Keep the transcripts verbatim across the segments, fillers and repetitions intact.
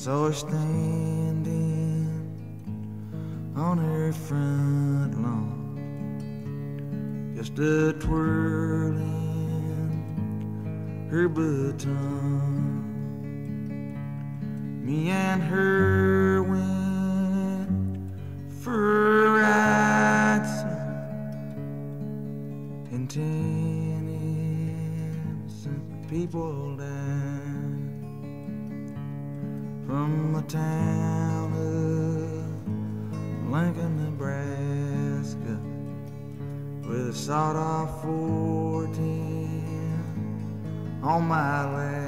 saw her standing on her front lawn, just a twirling her baton. Me and her went for a ride, and ten innocent people died from the town of Lincoln, Nebraska, with a sawed-off four ten on my lap.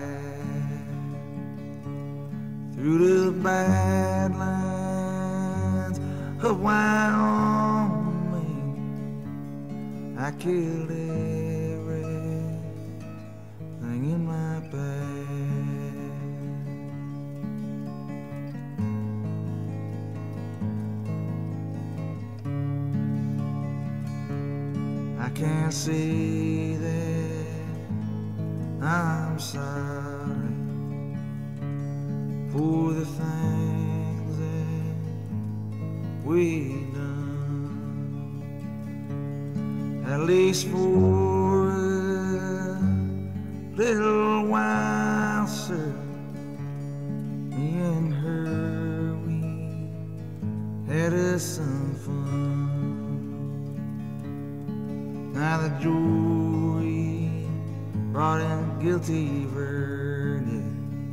Through the badlands of Wyoming, I killed everything in my path. I can't say that I'm sorry for the things that we done, at least for a little while, sir. Me and her, we had us some fun. Now the jury brought in a guilty verdict,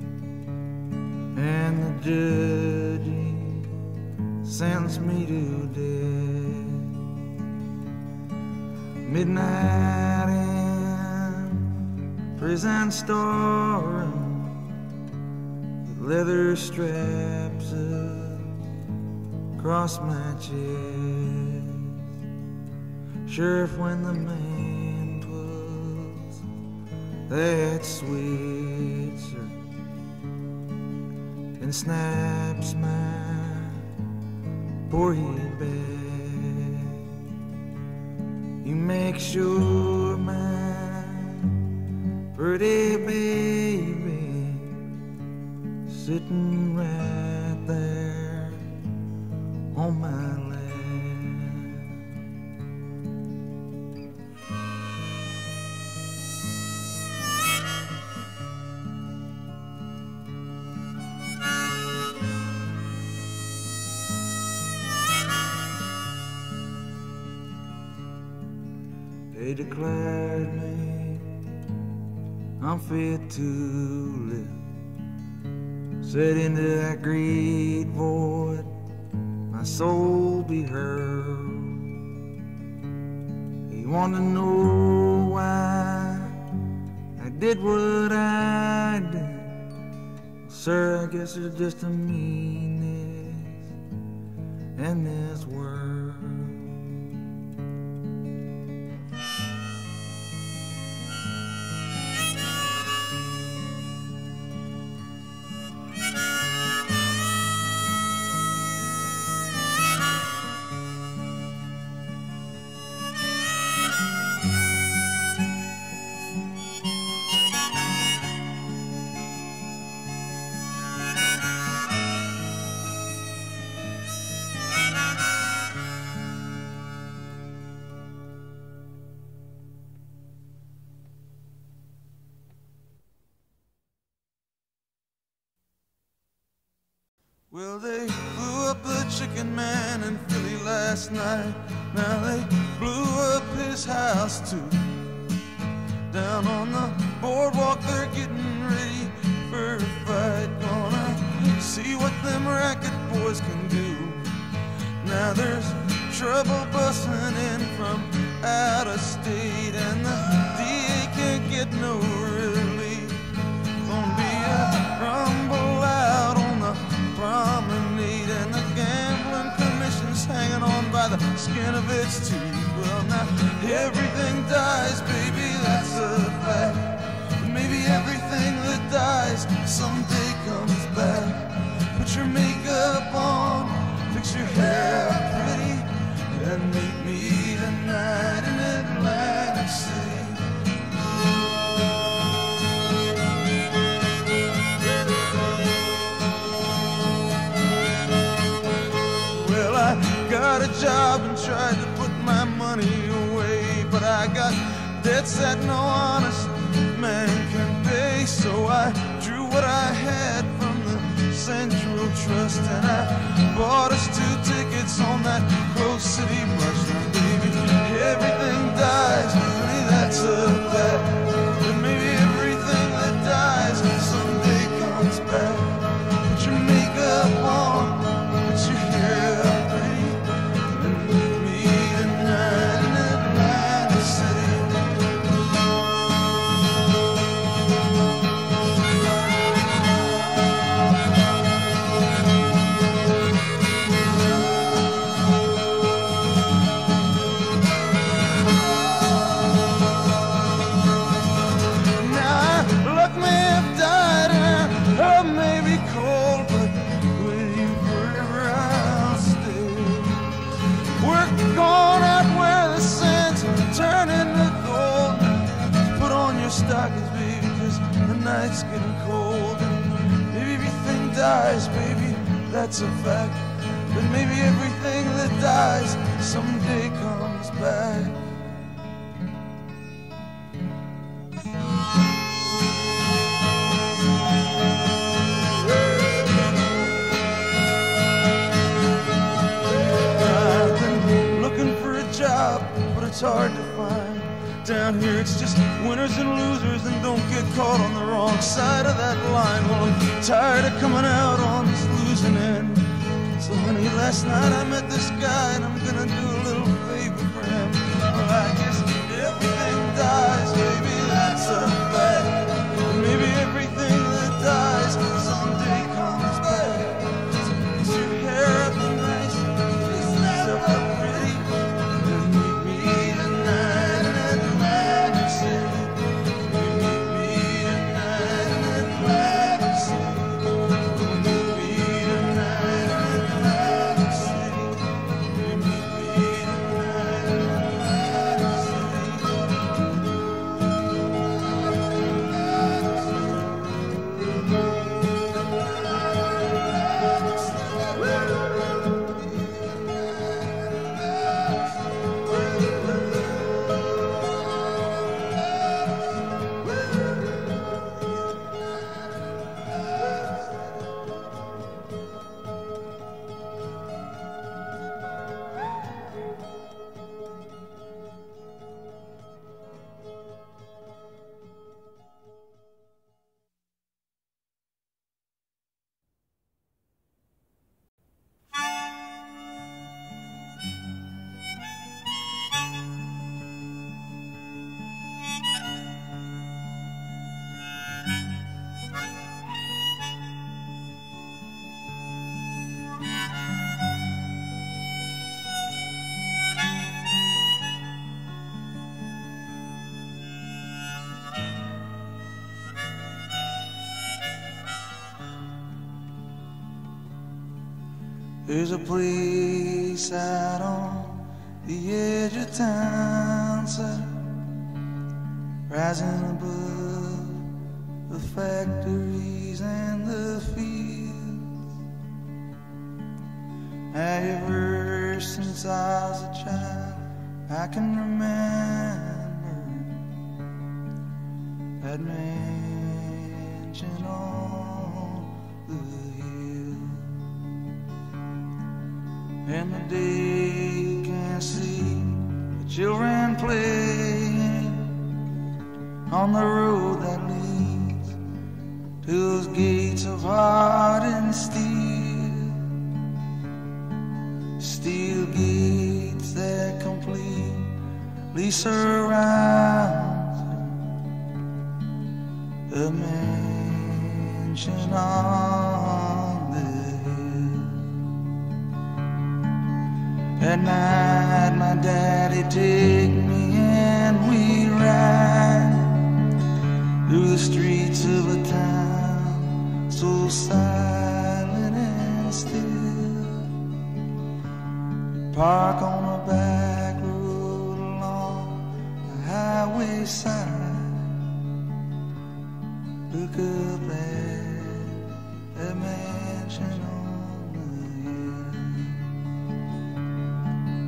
and the judge sentenced me to death. Midnight in prison storeroom, with leather straps across my chest. Sheriff, when the man twas that Switzer and snaps my poor head back, you make sure my pretty baby sitting right there on my lap. They declared me unfit to live. Said into that great void my soul be hurled. He wanted to know why I did what I did. Sir, I guess there's just a meanness in this world. Well, they blew up the chicken man in Philly last night. Now they blew up his house too. Down on the boardwalk they're getting ready for a fight. Gonna see what them racket boys can do. Now there's trouble busting in from out of state, and the D A can't get no relief. Gonna be a rumble out on the promenade, and the gambling commission's hanging on by the skin of its teeth. Well, now everything dies, baby, that's a fact. But maybe everything that dies someday comes back. Put your makeup on, fix your hair pretty, and meet me tonight in Atlantic City. job and tried to put my money away, but I got debts that no honest man can pay. So I drew what I had from the Central Trust, and I bought us two tickets on that Grove City bus. Now baby, everything dies, honey, that's a fact. But maybe everything that dies someday comes back. Put your makeup on, put your hair up pretty, and meet me tonight in Atlantic City. Stockings, baby, cause the night's getting cold, and maybe everything dies, baby, that's a fact. But maybe everything that dies someday comes back. I've been looking for a job, but it's hard to find. Down here it's just winners and losers, and don't get caught on the wrong side of that line. Well, I'm tired of coming out on this losing end. So honey, last night I met this guy, and I'm gonna do a little favor for him. Well, I guess everything dies, baby, that's a fact. But maybe everything that dies someday comes back. So put your hair up nice, fix yourself up pretty, and meet me tonight in Atlantic City. Meet me tonight in Atlantic City. Meet me tonight in Atlantic City. Meet me tonight in Atlantic There's a place out on the edge of town, sir, rising above the factories and the fields. Ever since I was a child, I can remember that mansion on the hill. And the day you can't see the children playing on the road that leads to those gates of hardened steel, steel gates that completely surround the mansion on the hill. At night my daddy take me and we ride through the streets of a town so silent and still. Park on the back road along the highway side, look up at that mansion on the hill.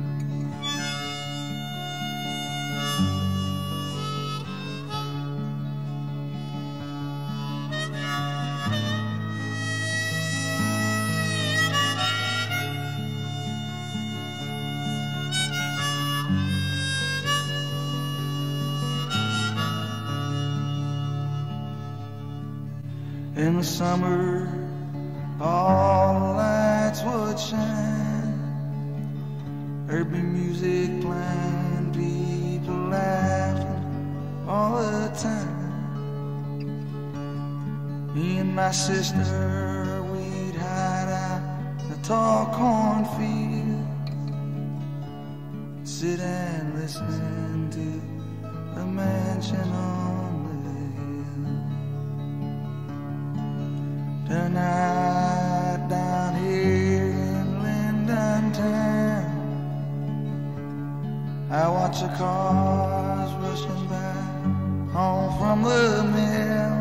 In the summer, all the lights would shine. There'd be music playing, people laughing all the time. Me and my sister, we'd hide out in the tall cornfields, sit and listen to the mansion on the hill. Tonight down here in Linden Town, I watch the cars rushing by home from the mill.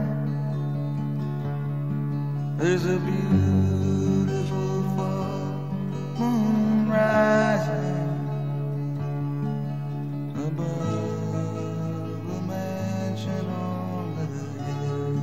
There's a beautiful full moon rising above the mansion on the hill.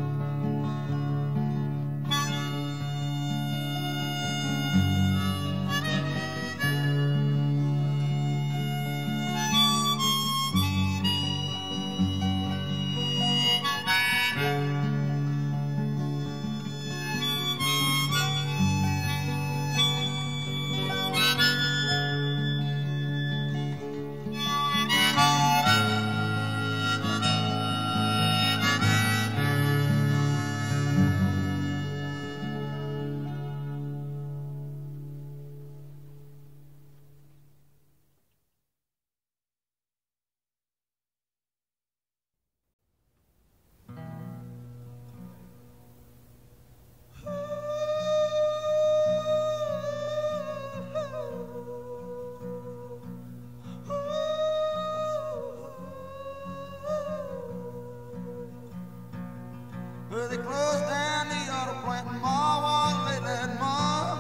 Well, they closed down the auto plant and Ma one late that month.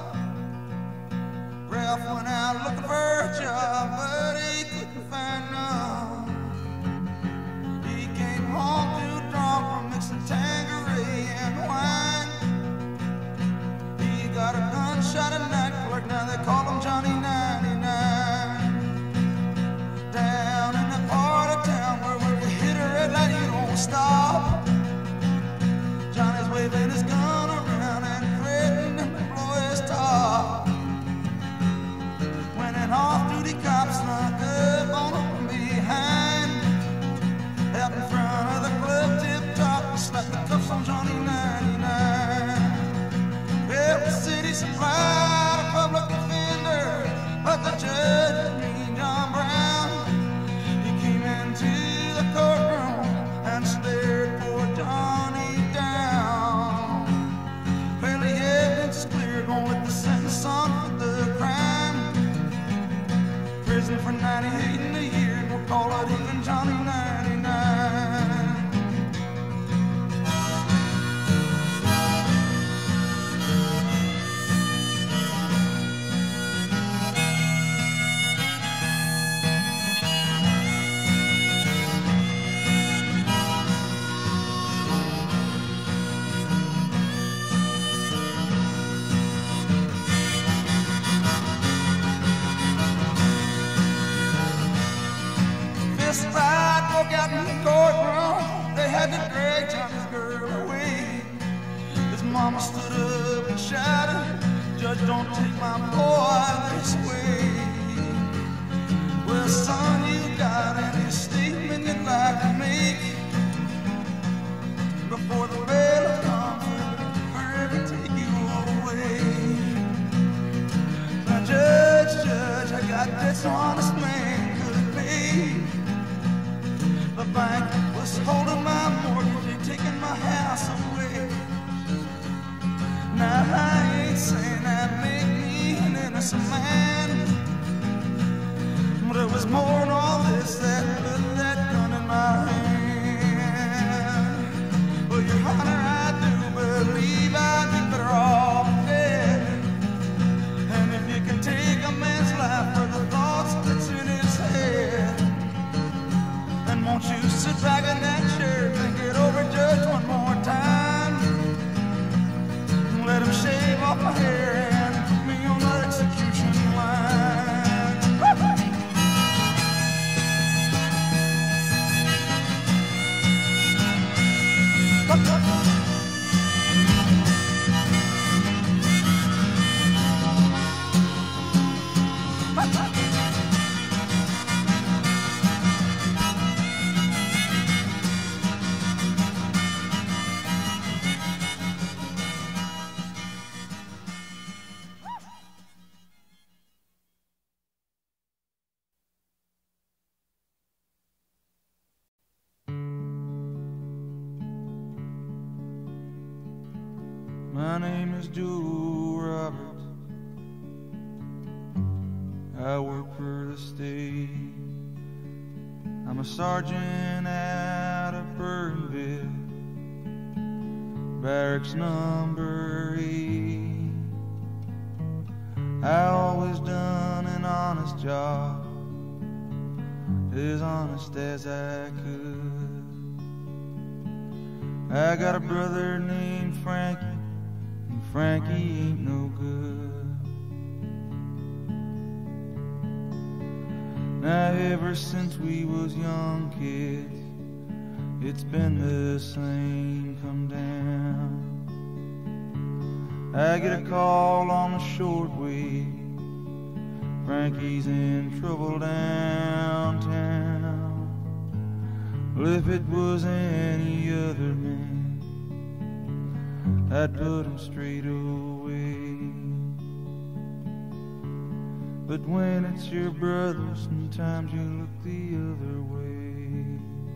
Ralph went out looking for a job, but he couldn't find none. He came home too drunk from mixing Tanqueray and wine. He got a gunshot at night clerk, now they call him Johnny ninety-nine. Down in the part of town where when you hit a red light you don't stop. Johnny's waving his gun around and threatening to blow his top. When an off-duty cop snuck up on him behind, out in front of the club tip-top, and slapped the cuffs on Johnny ninety-nine. Well, the city supplied a public defender, but the judge, mean John Brown, he came into the courtroom and stared poor Johnny down. Well, the evidence is clear, gonna let the sentence on for the crime. Prison for ninety-eight in a year, and we'll call it even Johnny ninety-nine. This fight broke out in the courtroom. They had to drag Johnny's girl away. His mama stood up and shouted, "Judge, don't take my boy this way." Well, son, you got any statement you'd like to make before the bail comes forever take you away? Now, Judge, Judge, I got this honest man could pay. The bank was holding my mortgage, they taking my house away. Now I ain't saying that make me an innocent man, but it was more than all this that put that gun in my hand. Well, Your Honor, I do believe I'd be better off dead. And if you can take a man's life for the thoughts that's in his head, won't you sit back in that chair, think it over, Judge, one more time? Let him shave off my hair and put me on the execution line. My name is Joe Roberts. I work for the state. I'm a sergeant out of Burtonville, barracks number eight. I always done an honest job, as honest as I could. I got a brother named Frankie, and Frankie ain't no good. Now ever since we was young kids, it's been the same come down. I get a call on the shortwave, Frankie's in trouble downtown. Well, if it was any other man, I'd put him straight away. But when it's your brother, sometimes you look the other way.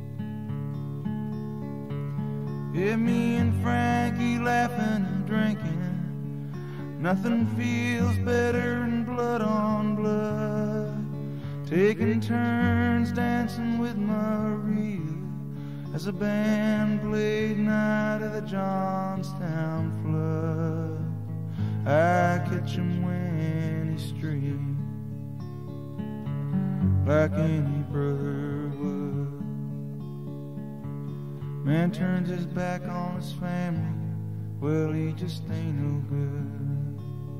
Yeah, me and Frankie laughing and drinking, nothing feels better than blood on blood. Taking turns dancing with Maria as a band played Night of the Johnstown Flood. I catch him when he streams like any brother would. Man turns his back on his family, well, he just ain't no good.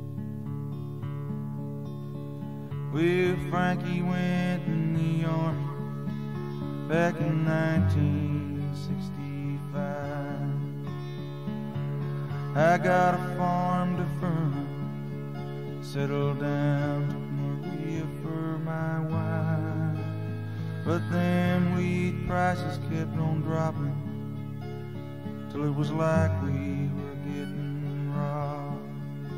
Well, Frankie went in the army back in nineteen sixty-five. I got a farm to firm, settled down, took Maria for my wife. But then wheat prices kept on dropping, till it was like we were getting robbed.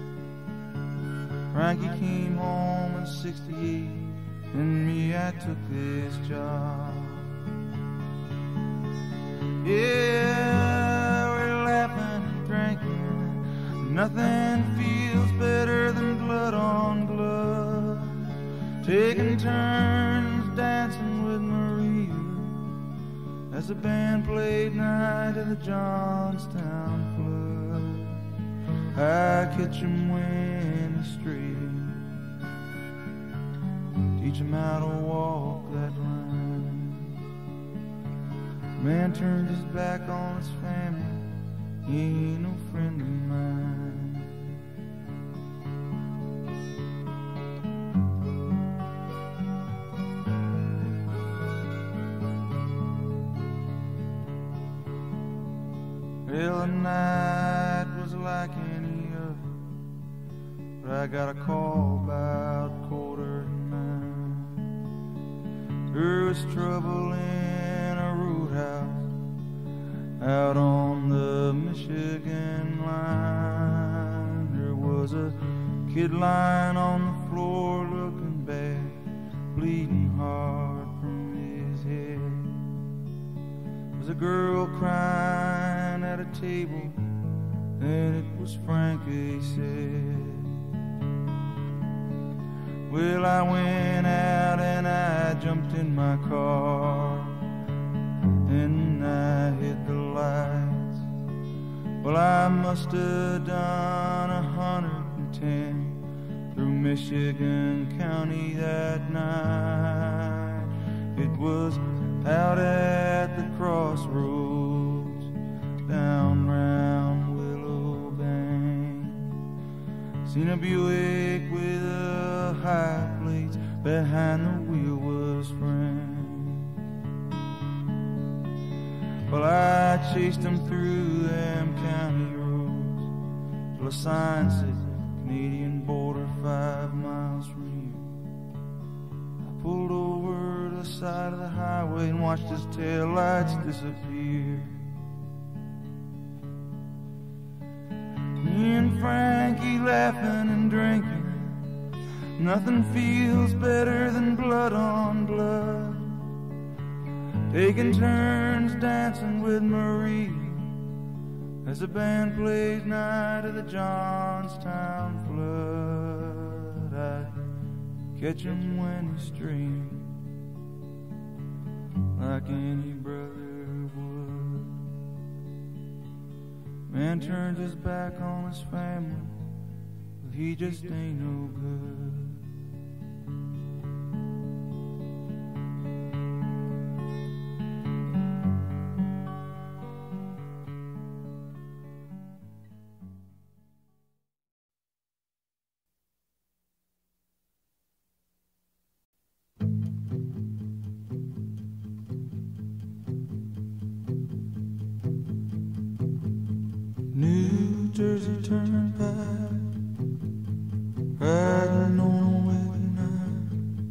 Frankie came home in sixty-eight, and me, I took this job. Yeah, we're laughing and drinking, nothing feels better than blood on blood. Taking turns dancing with Maria as the band played Night of the Johnstown Flood. I catch him when he's straight, teach him how to walk that line. Man turned his back on his family, he ain't no friend of mine. Well, the night was like any other, but I got a call about quarter to nine. There was trouble in a roadhouse out on the Michigan line. There was a kid lying on the floor looking bad, bleeding hard from his head. There was a girl crying at a table, and it was Frankie said. Well, I went out and I jumped in my car, and I hit the lights. Well, I must have done a hundred and ten through Michigan County that night. It was out at the crossroads down round Willow Bank. Seen a Buick with a high plates, behind the wheel was Frank. Well, I chased him through them county roads till a sign said Canadian border five miles from here. I pulled over to the side of the highway and watched his taillights disappear. Me and Frankie laughing and drinking, nothing feels better than blood on blood. Taking turns dancing with Marie as the band plays Night of the Johnstown Flood. I catch him when he's straying, like any brother would. Man turns his back on his family, but he just ain't no good. New Jersey Turnpike, riding on a wet night,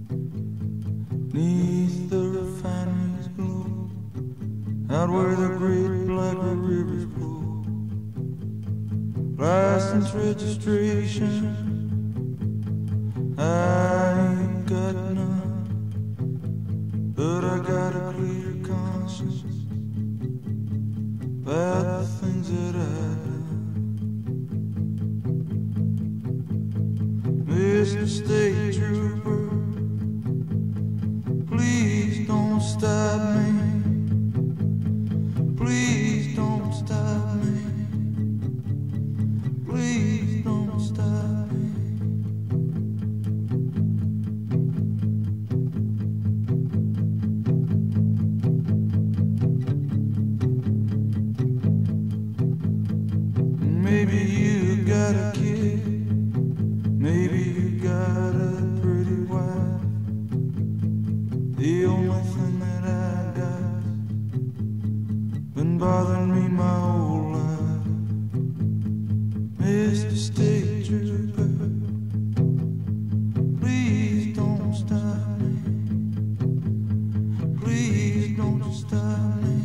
'neath the refineries glow, out where the great black rivers flow. License registration, I ain't got none, but I got a clear conscience about the things that I Mister State Trooper, please don't stop me. Please don't stop me. Please don't stop me. Maybe you got a kid, maybe you got a pretty wife. The only thing that I got been bothering me my whole life. Mister State Trooper, please don't stop me. Please don't you stop me.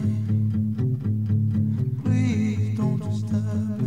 Please don't you stop me.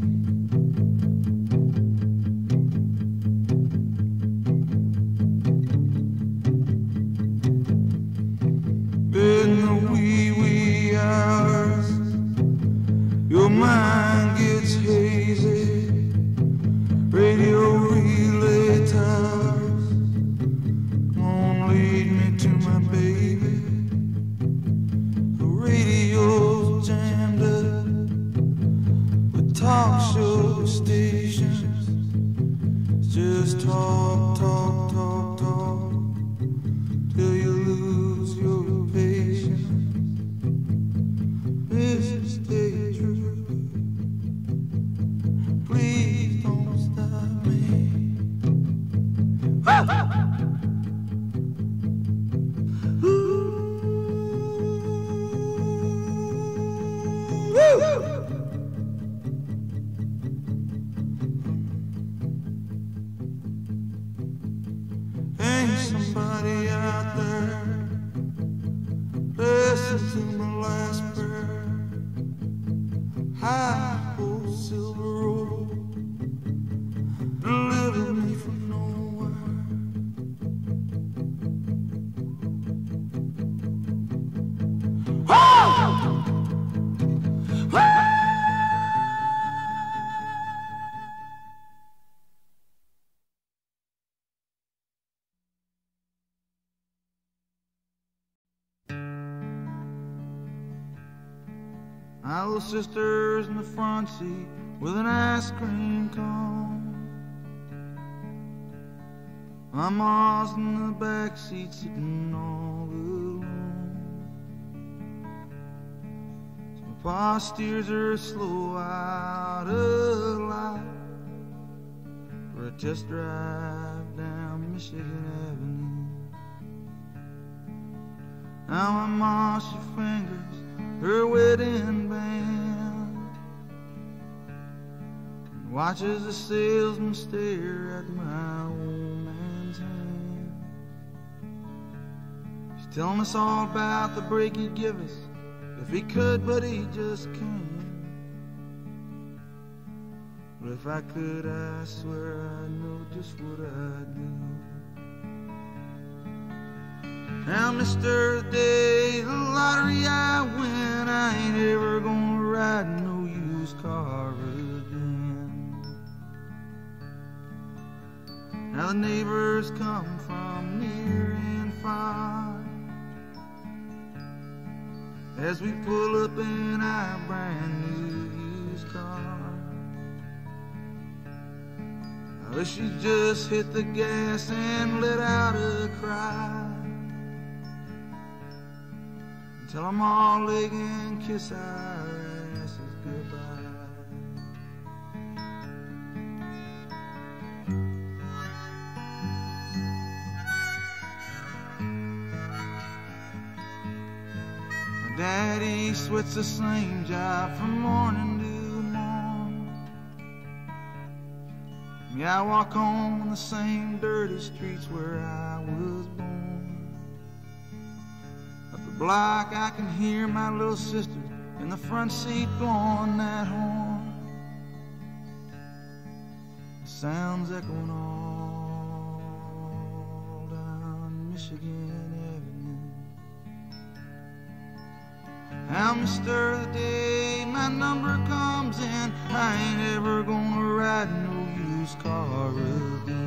In the wee wee hours, your mind gets hazy. Radio relay towers won't lead me to my baby. The radio's jammed up with talk show stations. It's just talk, talk, talk, talk till you lose your patience. Mister State Trooper, please don't stop me. Ain't somebody out there listen to my last prayer? High old silver road, deliver me from nowhere. Oh! Oh! My little sister's in the front seat with an ice cream cone. My mom's in the back seat sitting all alone. So my pa steers her slow out of light for a test drive down Michigan Avenue. Now my mom, she fingers her wedding band and watches the salesman stare at my old man's hand. She's telling us all about the break he'd give us if he could, but he just can't. But if I could, I swear I know just what I'd do. Now, Mister Day, the lottery I win, I ain't ever gonna ride no used used car again. Now the neighbors come from near and far as we pull up in our brand new used car. I wish she just hit the gas and let out a cry. Tell them all they can kiss our asses goodbye. My daddy sweats the same job from morning to morn. Me, I walk on the same dirty streets where I was born. Block, I can hear my little sister in the front seat blowing that horn. The sounds echoing all down Michigan Avenue. Now, mister, the day my number comes in, I ain't ever gonna ride no used car again.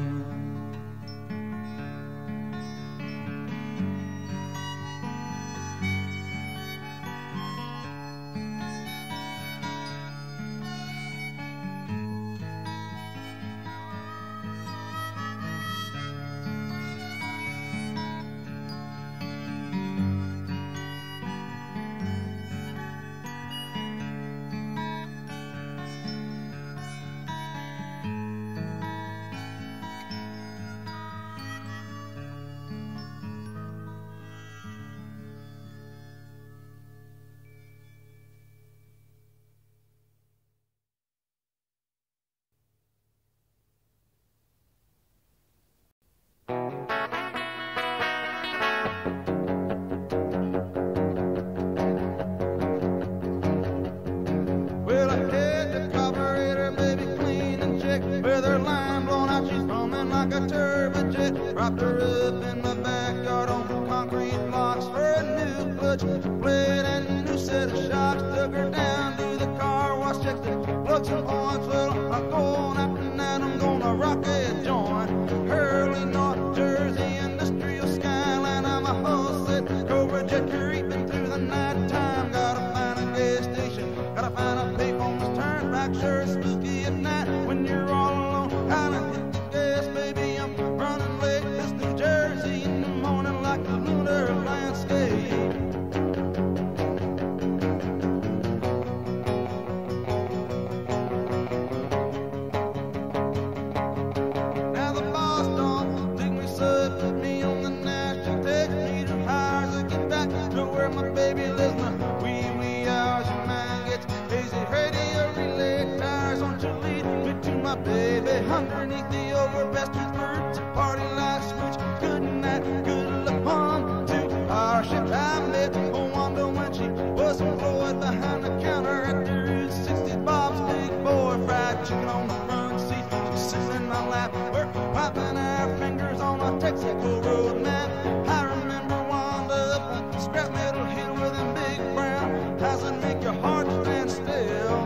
Well, I had the carburetor, baby, clean and check. With her line blown out, she's foaming like a turbojet. Propped her up in the backyard on concrete blocks for a new clutch plate and a new set of shocks. Took her down to the car wash, checked the plugs and points. Well, I'm going after that, I'm gonna rock a joint. Hurley, North Jersey, industrial skyline. I'm a whole set, Cobra jet creeping through the night time. Gotta find a gas station, gotta find a payphone that's turned back. Sure it's spooky at night when you're all alone. Gotta hit the gas, baby, I'm running late. This New Jersey in the morning like a lunar landscape. Now the boss don't think me so, put me on the national, takes me to hires to get back to where my baby lives. My wee wee hours, your mind gets hazy. Radio relay tires, won't you lead me to my baby? Underneath the overbested birds, a party like Scrooge. Good night, good luck, on to our ship. I met Wanda when she was employed behind the counter at the Route sixty. Bob's big boy, fried chicken on the front seat. She's sitting in my lap, we're popping our fingers on a Texaco road map. I remember Wanda up on scrap metal hill with them big brown. Does it make your heart stand still?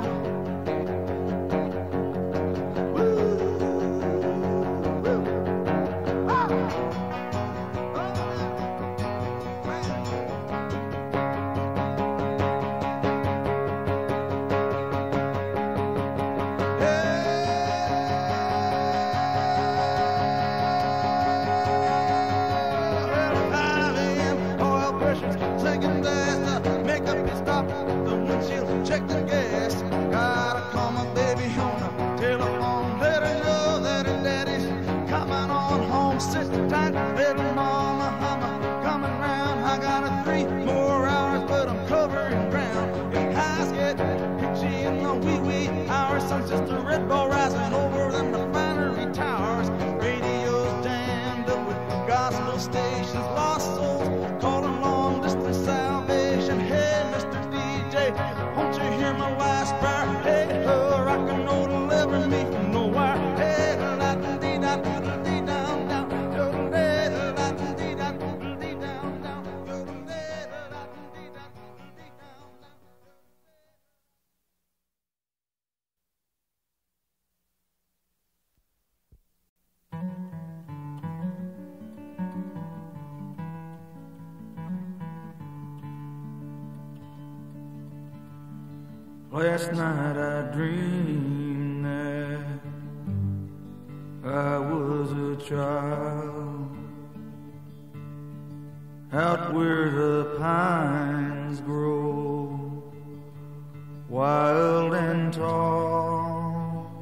Check the gas, gotta call my baby on the telephone, let her know that her daddy's coming on home. Sit tight, little mama, I'm coming round. I got a three more hours, but I'm covering ground. If eyes get pitchy in the wee wee hours, sun's just a red ball rising over them refinery towers. Radio's jammed up with gospel stations, lost souls calling long distance salvation. Hey, Mister D J, won't you hear my last prayer? Hey, ho, rock and roll deliver me from nowhere. Hey, da da dee da da dee down down, da da da dee da dee down down, da da da dee da dee down down. Last night I dreamed that I was a child, out where the pines grow, wild and tall.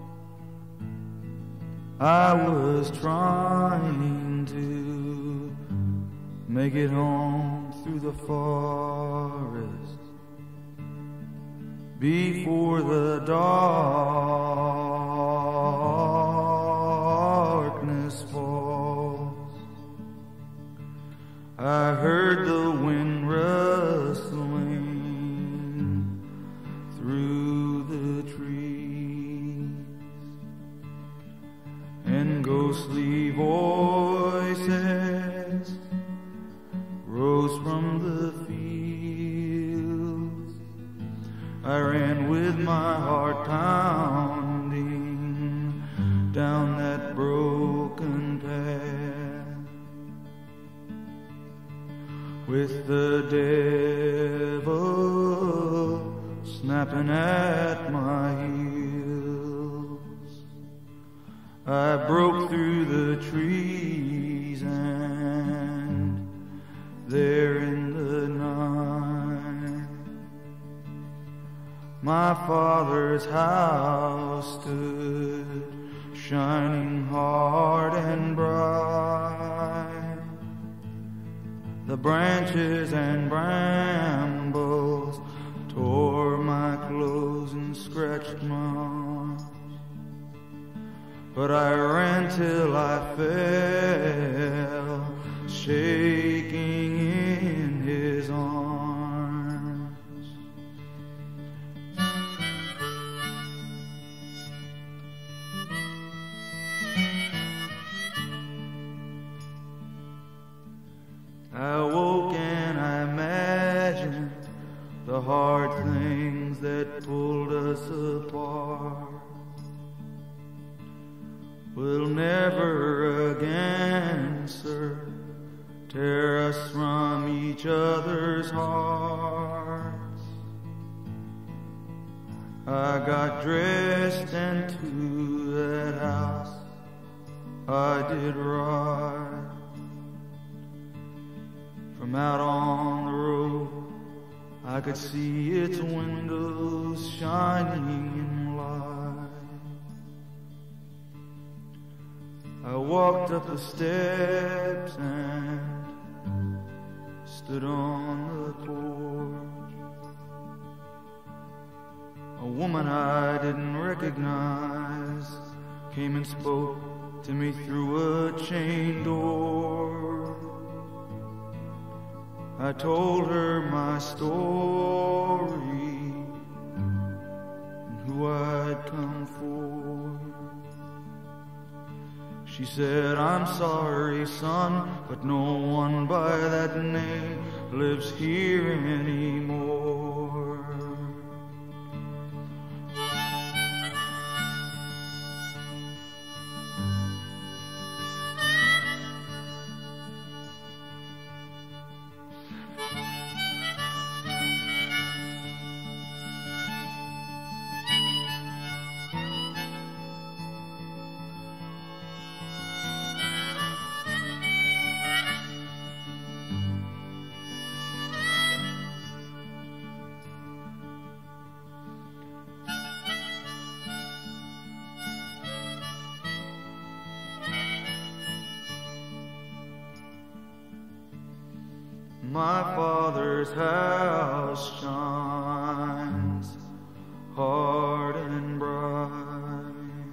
I was trying to make it home through the forest before the darkness falls. I heard the wind rustling through the trees, and ghostly voices rose from the fields. I ran with my heart pounding down that broken path, with the devil snapping at my heels. I broke through the trees, and there in the night my father's house stood, shining hard and bright. The branches and brambles tore my clothes and scratched my arms, but I ran till I fell, shaking in his arms. I woke and I imagined the hard things that pulled us apart will never again, sir, tear us from each other's hearts. I got dressed and to that house I did ride. From out on the road I could see its windows shining in light. I walked up the steps and stood on the porch. A woman I didn't recognize came and spoke to me through a chain door. I told her my story and who I'd come for. She said, I'm sorry, son, but no one by that name lives here anymore. My father's house shines hard and bright.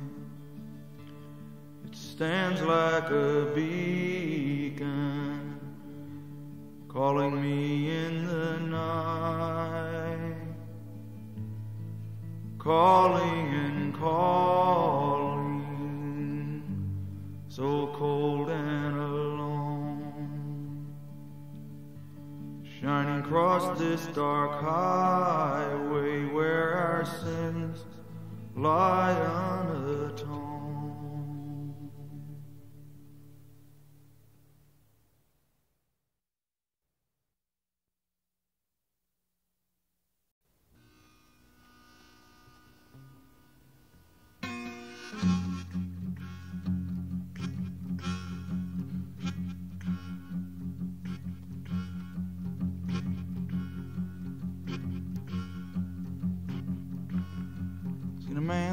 It stands like a beacon, calling me in the night, calling and calling, so cold and alone. Shining across this dark highway where our sins lie unatoned.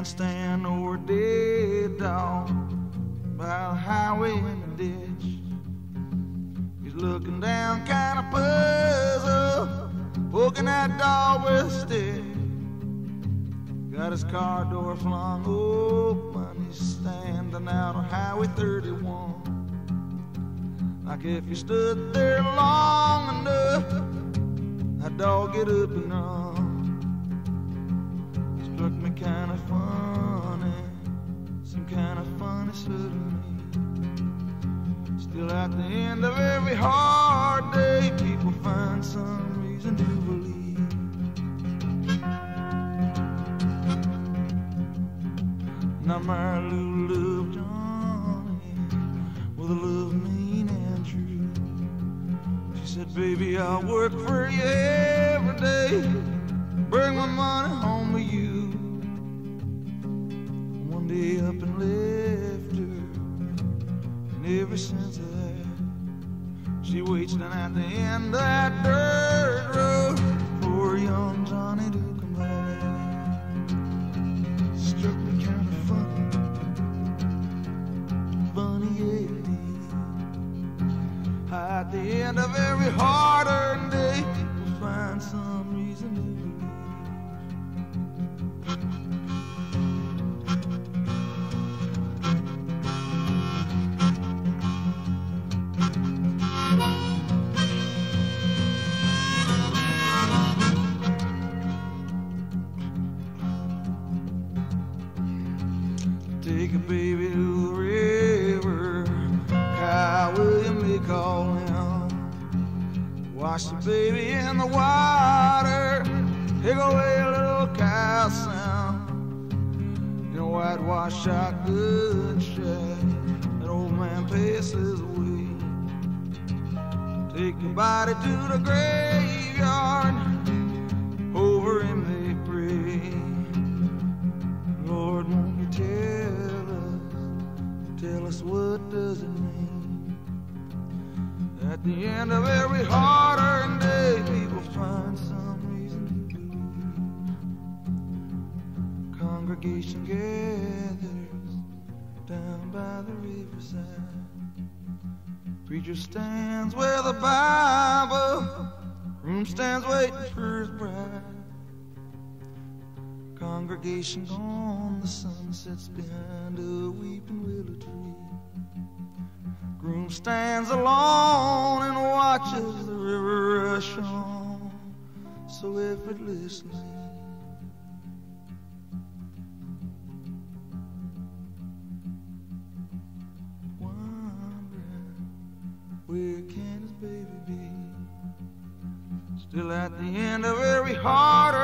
stand over a dead dog by the highway in the ditch. He's looking down kind of puzzled, poking that dog with a stick. Got his car door flung open, he's standing out on Highway thirty-one. Like if you stood there long enough, that dog get up and run. Struck me kind of funny, some kind of funny suddenly. Still at the end of every hard day, people find some reason to believe. Now my little love Johnny, with a love mean and true. She said, baby, I'll work for you every day, bring my money home with you. One day up and left her, and ever since that, she waits down at the end of that dirt road for young Johnny to come back. Struck me kind of funny, funny, yeah. At the end of every hard-earned day, we'll find some reason to take a baby to the river, Kyle William they call him. Wash the baby in the water, take away a little cow sound. In a whitewash shotgun shack, an old man paces away. Take your body to the graveyard, over him they pray. Lord, won't you tell us, tell us what does it mean? At the end of every hard-earned day, people find some reason to believe. Congregation gathers down by the riverside. Preacher stands where the Bible, room stands waiting for his bride. Congregation gone, the sun sets behind a weeping willow tree. Groom stands alone and watches the river rush on so effortlessly. Wondering, where can his baby be? Still at the end of every heart